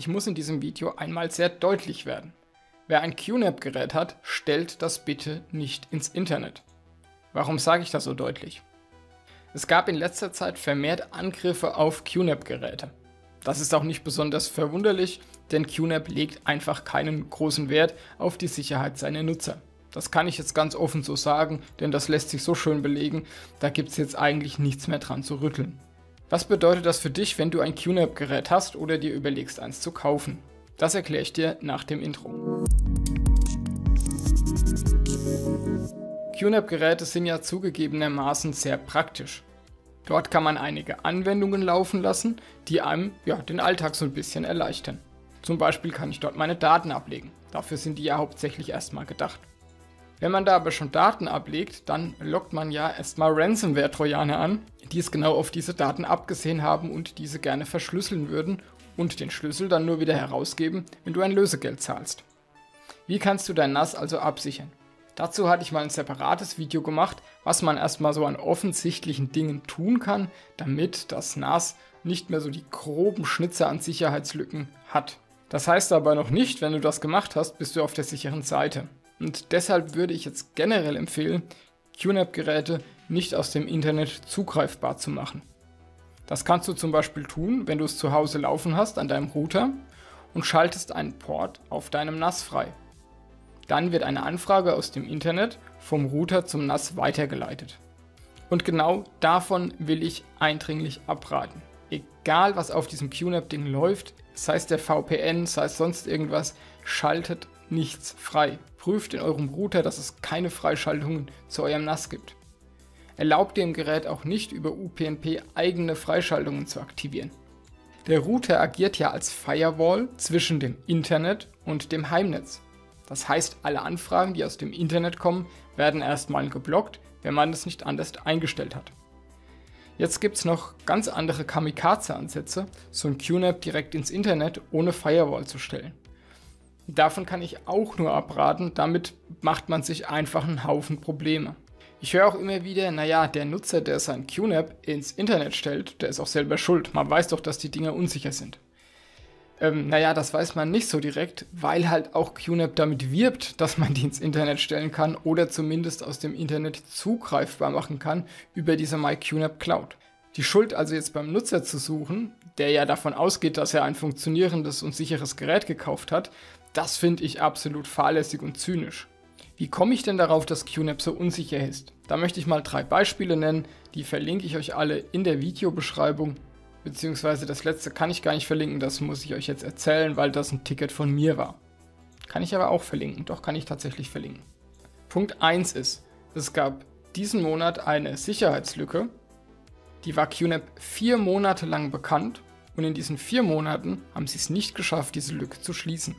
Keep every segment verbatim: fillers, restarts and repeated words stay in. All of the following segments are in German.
ich muss in diesem Video einmal sehr deutlich werden. Wer ein Q NAP-Gerät hat, stellt das bitte nicht ins Internet. Warum sage ich das so deutlich? Es gab in letzter Zeit vermehrt Angriffe auf Q NAP-Geräte. Das ist auch nicht besonders verwunderlich, denn Q NAP legt einfach keinen großen Wert auf die Sicherheit seiner Nutzer. Das kann ich jetzt ganz offen so sagen, denn das lässt sich so schön belegen, da gibt es jetzt eigentlich nichts mehr dran zu rütteln. Was bedeutet das für dich, wenn du ein Q NAP-Gerät hast oder dir überlegst, eins zu kaufen? Das erkläre ich dir nach dem Intro. Q NAP-Geräte sind ja zugegebenermaßen sehr praktisch. Dort kann man einige Anwendungen laufen lassen, die einem ja, den Alltag so ein bisschen erleichtern. Zum Beispiel kann ich dort meine Daten ablegen. Dafür sind die ja hauptsächlich erstmal gedacht. Wenn man da aber schon Daten ablegt, dann lockt man ja erstmal Ransomware-Trojaner an, die es genau auf diese Daten abgesehen haben und diese gerne verschlüsseln würden und den Schlüssel dann nur wieder herausgeben, wenn du ein Lösegeld zahlst. Wie kannst du dein N A S also absichern? Dazu hatte ich mal ein separates Video gemacht, was man erstmal so an offensichtlichen Dingen tun kann, damit das N A S nicht mehr so die groben Schnitzer an Sicherheitslücken hat. Das heißt aber noch nicht, wenn du das gemacht hast, bist du auf der sicheren Seite. Und deshalb würde ich jetzt generell empfehlen, Q NAP-Geräte nicht aus dem Internet zugreifbar zu machen. Das kannst du zum Beispiel tun, wenn du es zu Hause laufen hast an deinem Router und schaltest einen Port auf deinem N A S frei. Dann wird eine Anfrage aus dem Internet vom Router zum N A S weitergeleitet. Und genau davon will ich eindringlich abraten. Egal was auf diesem Q NAP-Ding läuft, sei es der V P N, sei es sonst irgendwas, schaltet nichts frei. Prüft in eurem Router, dass es keine Freischaltungen zu eurem N A S gibt. Erlaubt dem Gerät auch nicht über U P n P eigene Freischaltungen zu aktivieren. Der Router agiert ja als Firewall zwischen dem Internet und dem Heimnetz. Das heißt, alle Anfragen, die aus dem Internet kommen, werden erstmal geblockt, wenn man es nicht anders eingestellt hat. Jetzt gibt es noch ganz andere Kamikaze-Ansätze, so ein Q NAP direkt ins Internet ohne Firewall zu stellen. Davon kann ich auch nur abraten, damit macht man sich einfach einen Haufen Probleme. Ich höre auch immer wieder, naja, der Nutzer, der sein Q NAP ins Internet stellt, der ist auch selber schuld. Man weiß doch, dass die Dinger unsicher sind. Ähm, naja, das weiß man nicht so direkt, weil halt auch Q NAP damit wirbt, dass man die ins Internet stellen kann oder zumindest aus dem Internet zugreifbar machen kann über diese MyQNAP Cloud. Die Schuld also jetzt beim Nutzer zu suchen, der ja davon ausgeht, dass er ein funktionierendes und sicheres Gerät gekauft hat, das finde ich absolut fahrlässig und zynisch. Wie komme ich denn darauf, dass Q NAP so unsicher ist? Da möchte ich mal drei Beispiele nennen, die verlinke ich euch alle in der Videobeschreibung, beziehungsweise das letzte kann ich gar nicht verlinken, das muss ich euch jetzt erzählen, weil das ein Ticket von mir war. Kann ich aber auch verlinken, doch kann ich tatsächlich verlinken. Punkt eins ist, es gab diesen Monat eine Sicherheitslücke, die war Q NAP vier Monate lang bekannt und in diesen vier Monaten haben sie es nicht geschafft, diese Lücke zu schließen.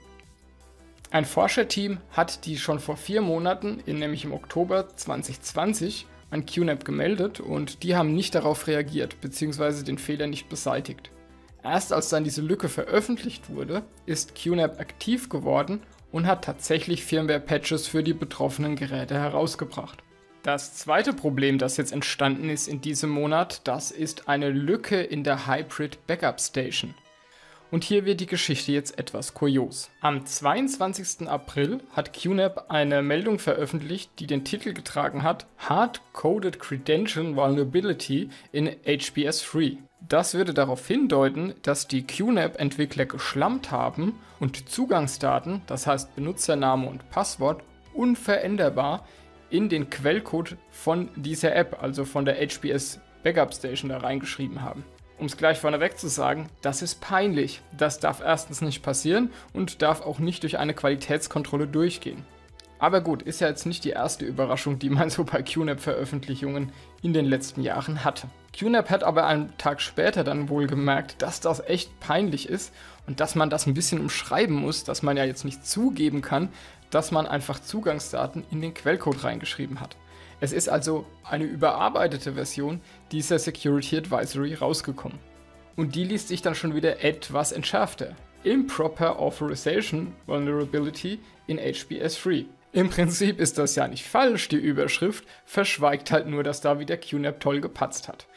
Ein Forscherteam hat die schon vor vier Monaten, in, nämlich im Oktober zwanzig zwanzig, an Q NAP gemeldet und die haben nicht darauf reagiert bzw. den Fehler nicht beseitigt. Erst als dann diese Lücke veröffentlicht wurde, ist Q NAP aktiv geworden und hat tatsächlich Firmware-Patches für die betroffenen Geräte herausgebracht. Das zweite Problem, das jetzt entstanden ist in diesem Monat, das ist eine Lücke in der Hybrid Backup Station. Und hier wird die Geschichte jetzt etwas kurios. Am zweiundzwanzigsten April hat Q NAP eine Meldung veröffentlicht, die den Titel getragen hat Hard-Coded Credential Vulnerability in H B S Free. Das würde darauf hindeuten, dass die Q NAP-Entwickler geschlampt haben und Zugangsdaten, das heißt Benutzername und Passwort, unveränderbar in den Quellcode von dieser App, also von der H B S Backup Station, da reingeschrieben haben. Um es gleich vorneweg zu sagen, das ist peinlich. Das darf erstens nicht passieren und darf auch nicht durch eine Qualitätskontrolle durchgehen. Aber gut, ist ja jetzt nicht die erste Überraschung, die man so bei Q NAP-Veröffentlichungen in den letzten Jahren hatte. Q NAP hat aber einen Tag später dann wohl gemerkt, dass das echt peinlich ist und dass man das ein bisschen umschreiben muss, dass man ja jetzt nicht zugeben kann, dass man einfach Zugangsdaten in den Quellcode reingeschrieben hat. Es ist also eine überarbeitete Version dieser Security Advisory rausgekommen. Und die liest sich dann schon wieder etwas entschärfter. Improper Authorization Vulnerability in H B S Free. Im Prinzip ist das ja nicht falsch, die Überschrift verschweigt halt nur, dass da wieder Q NAP toll gepatzt hat.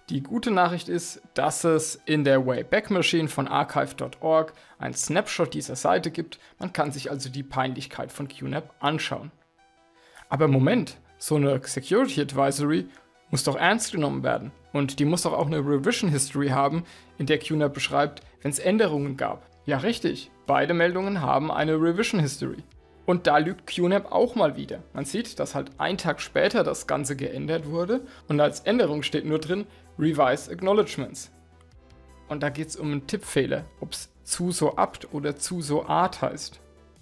Die gute Nachricht ist, dass es in der Wayback Machine von archive Punkt org ein Snapshot dieser Seite gibt. Man kann sich also die Peinlichkeit von Q NAP anschauen. Aber Moment, so eine Security Advisory muss doch ernst genommen werden. Und die muss doch auch eine Revision History haben, in der Q NAP beschreibt, wenn es Änderungen gab. Ja, richtig, beide Meldungen haben eine Revision History. Und da lügt Q NAP auch mal wieder. Man sieht, dass halt ein Tag später das Ganze geändert wurde und als Änderung steht nur drin Revise Acknowledgements. Und da geht es um einen Tippfehler, ob es zu so apt oder zu so art heißt.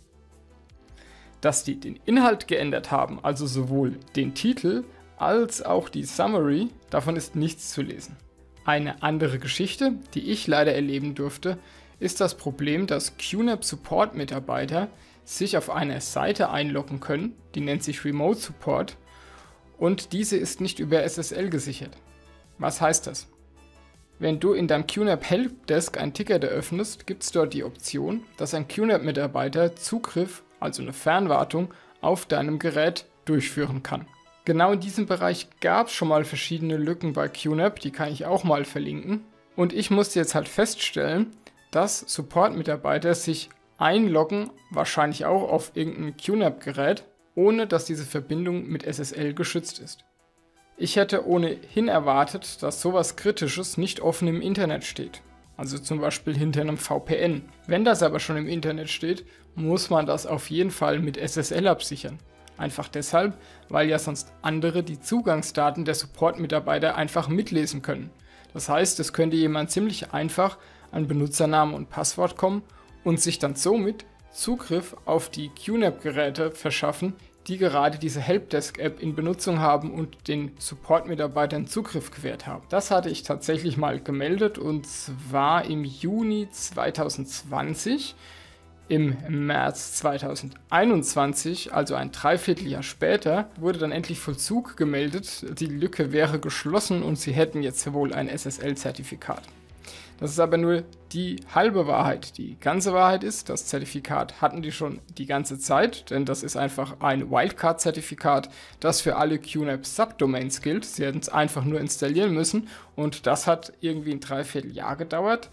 Dass die den Inhalt geändert haben, also sowohl den Titel als auch die Summary, davon ist nichts zu lesen. Eine andere Geschichte, die ich leider erleben durfte, ist das Problem, dass Q NAP Support-Mitarbeiter sich auf eine Seite einloggen können, die nennt sich Remote Support, und diese ist nicht über S S L gesichert. Was heißt das? Wenn du in deinem Q NAP Helpdesk ein Ticket eröffnest, gibt es dort die Option, dass ein Q NAP-Mitarbeiter Zugriff, also eine Fernwartung, auf deinem Gerät durchführen kann. Genau in diesem Bereich gab es schon mal verschiedene Lücken bei Q NAP, die kann ich auch mal verlinken. Und ich musste jetzt halt feststellen, dass Support-Mitarbeiter sich einloggen, wahrscheinlich auch auf irgendein Q NAP-Gerät, ohne dass diese Verbindung mit S S L geschützt ist. Ich hätte ohnehin erwartet, dass sowas Kritisches nicht offen im Internet steht, also zum Beispiel hinter einem V P N. Wenn das aber schon im Internet steht, muss man das auf jeden Fall mit S S L absichern. Einfach deshalb, weil ja sonst andere die Zugangsdaten der Support-Mitarbeiter einfach mitlesen können. Das heißt, es könnte jemand ziemlich einfach an Benutzernamen und Passwort kommen und sich dann somit Zugriff auf die Q NAP-Geräte verschaffen, die gerade diese Helpdesk-App in Benutzung haben und den Support-Mitarbeitern Zugriff gewährt haben. Das hatte ich tatsächlich mal gemeldet und zwar im Juni zweitausendzwanzig. Im März zweitausendeinundzwanzig, also ein Dreivierteljahr später, wurde dann endlich Vollzug gemeldet. Die Lücke wäre geschlossen und sie hätten jetzt wohl ein S S L-Zertifikat. Das ist aber nur die halbe Wahrheit. Die ganze Wahrheit ist, das Zertifikat hatten die schon die ganze Zeit, denn das ist einfach ein Wildcard-Zertifikat, das für alle Q NAP-Subdomains gilt. Sie hätten es einfach nur installieren müssen und das hat irgendwie ein Dreivierteljahr gedauert.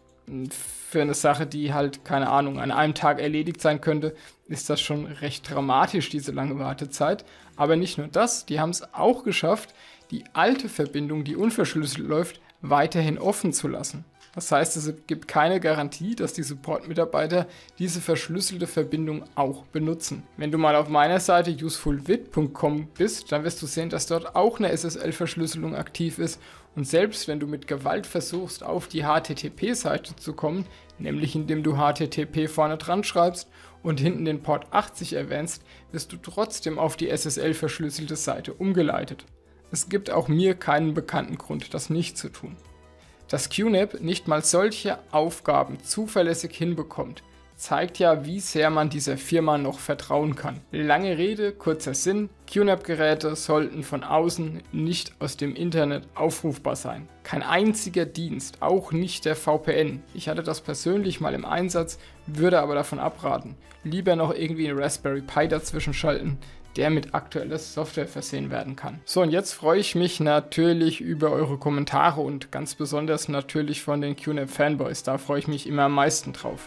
Für eine Sache, die halt, keine Ahnung, an einem Tag erledigt sein könnte, ist das schon recht dramatisch, diese lange Wartezeit. Aber nicht nur das, die haben es auch geschafft, die alte Verbindung, die unverschlüsselt läuft, weiterhin offen zu lassen. Das heißt, es gibt keine Garantie, dass die Support-Mitarbeiter diese verschlüsselte Verbindung auch benutzen. Wenn du mal auf meiner Seite usefulvid punkt com bist, dann wirst du sehen, dass dort auch eine S S L-Verschlüsselung aktiv ist. Und selbst wenn du mit Gewalt versuchst, auf die H T T P-Seite zu kommen, nämlich indem du H T T P vorne dran schreibst und hinten den Port achtzig erwähnst, wirst du trotzdem auf die S S L-verschlüsselte Seite umgeleitet. Es gibt auch mir keinen bekannten Grund, das nicht zu tun. Dass Q NAP nicht mal solche Aufgaben zuverlässig hinbekommt, zeigt ja, wie sehr man dieser Firma noch vertrauen kann. Lange Rede, kurzer Sinn, Q NAP-Geräte sollten von außen nicht aus dem Internet aufrufbar sein. Kein einziger Dienst, auch nicht der V P N. Ich hatte das persönlich mal im Einsatz, würde aber davon abraten. Lieber noch irgendwie einen Raspberry Pi dazwischen schalten, der mit aktueller Software versehen werden kann. So, und jetzt freue ich mich natürlich über eure Kommentare und ganz besonders natürlich von den Q NAP Fanboys. Da freue ich mich immer am meisten drauf.